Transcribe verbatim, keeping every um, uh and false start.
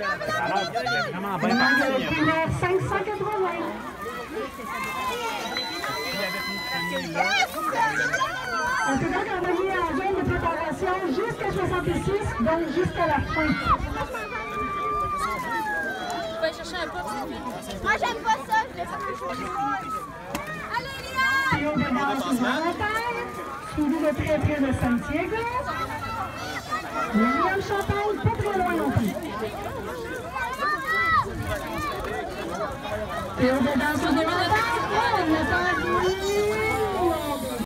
cinq cent quatre-vingts. On peut donc envoyer en zone de préparation jusqu'à soixante-six, donc jusqu'à la fin. Je vais chercher un peu. Moi, j'aime pas ça. Je l'ai fait plus Allez, Léa! Théo de danse volontaire, suivi de très près de Santiago. William Champagne, pas très loin non plus. Théo de danse volontaire, on attend